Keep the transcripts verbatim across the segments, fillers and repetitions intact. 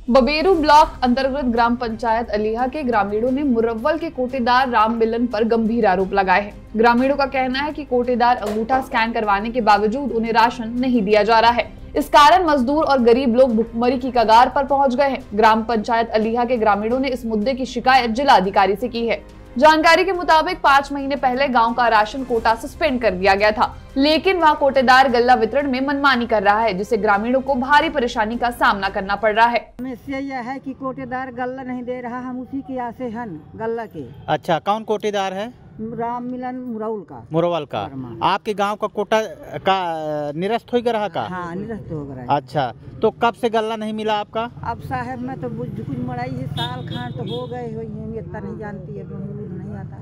Baberu block अंतर्गत ग्राम पंचायत अलीहा के ग्रामीणों ने मुरव्वल के कोटेदार राम मिलन पर गंभीर आरोप लगाए हैं। ग्रामीणों का कहना है कि कोटेदार अंगूठा स्कैन करवाने के बावजूद उन्हें राशन नहीं दिया जा रहा है। इस कारण मजदूर और गरीब लोग भुखमरी की कगार पर पहुंच गए हैं। ग्राम पंचायत अलीहा के ग्रामीणों ने इस मुद्दे की शिकायत जिला अधिकारी से की है। जानकारी के मुताबिक पाँच महीने पहले गांव का राशन कोटा सस्पेंड कर दिया गया था, लेकिन वहां कोटेदार गल्ला वितरण में मनमानी कर रहा है, जिससे ग्रामीणों को भारी परेशानी का सामना करना पड़ रहा है। समस्या यह है कि कोटेदार गल्ला नहीं दे रहा, हम उसी की आस से हैं गल्ला के। अच्छा, कौन कोटेदार है? राम मिलन मुरौल का। मुरौल का। आपके गांव का कोटा का निरस्त हो गया का? हाँ, निरस्त हो गया। अच्छा, तो कब से गल्ला नहीं मिला आपका? अब साहब मैं तो कुछ मड़ाई है, साल खान तो हो गए हो, इतना नहीं जानती है, नहीं आता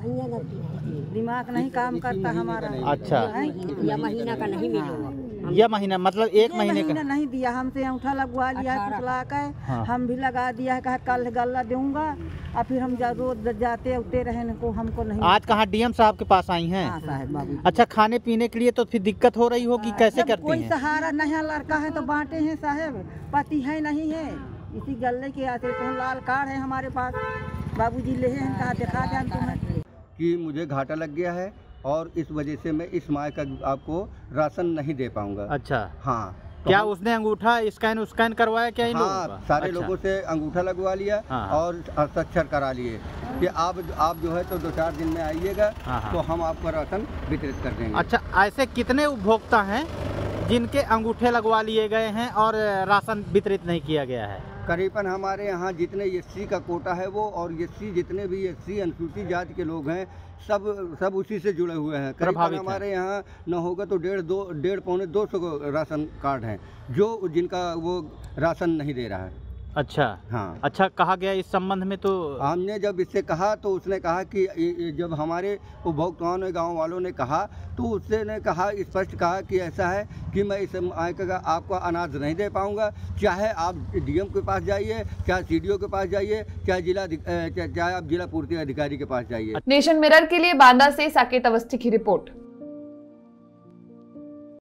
है, दिमाग नहीं काम करता हमारा। अच्छा, यह महीना का नहीं मिला। यह महीना मतलब एक महीने का नहीं दिया, हमसे अंगूठा लगवा लिया है, पुतला का। हाँ। हम भी लगा दिया है, कहा कल गल्ला दूंगा, और फिर हम रोज जाते उठते रहने को हमको नहीं। आज कहाँ डीएम साहब के पास आई हैं? हाँ साहब बाबू। अच्छा, खाने पीने के लिए तो फिर दिक्कत हो रही होगी, कैसे करती हैं? कोई सहारा नहीं, लड़का है तो बांटे हैं साहब, पति है नहीं है, इसी गल्ले के आते तो लाल कार्ड है हमारे पास, बाबूजी ले हैं, कहा दिखा जान तुम्हें कि मुझे घाटा लग गया है और इस वजह से मैं इस माह का आपको राशन नहीं दे पाऊंगा। अच्छा, हाँ। तो क्या उसने अंगूठा स्कैन स्कैन करवाया क्या इन हाँ, लोगों का? सारे अच्छा। लोगों से अंगूठा लगवा लिया। हाँ। और हस्ताक्षर करा लिए कि आप आप जो है तो दो चार दिन में आइएगा। हाँ। तो हम आपको राशन वितरित कर देंगे। अच्छा, ऐसे कितने उपभोक्ता हैं जिनके अंगूठे लगवा लिए गए हैं और राशन वितरित नहीं किया गया है? करीबन हमारे यहाँ जितने एससी का कोटा है वो और एससी जितने भी एससी अनुसूचित जाति के लोग हैं सब सब उसी से जुड़े हुए हैं। करीबन हमारे यहाँ न होगा तो डेढ़ दो डेढ़ पौने दो सौ राशन कार्ड हैं जो जिनका वो राशन नहीं दे रहा है। अच्छा, हाँ। अच्छा, कहा गया इस संबंध में? तो हमने जब इससे कहा तो उसने कहा कि जब हमारे उपभोक्ताओं ने गांव वालों ने कहा तो उससे ने कहा स्पष्ट कहा कि ऐसा है कि मैं इस आय का आपको अनाज नहीं दे पाऊंगा, चाहे आप डीएम के पास जाइए, चाहे सीडीओ के पास जाइए, चाहे जिला चाहे आप जिला पूर्ति अधिकारी के पास जाइए। नेशन मिरर के लिए बांदा से साकेत अवस्थी की रिपोर्ट।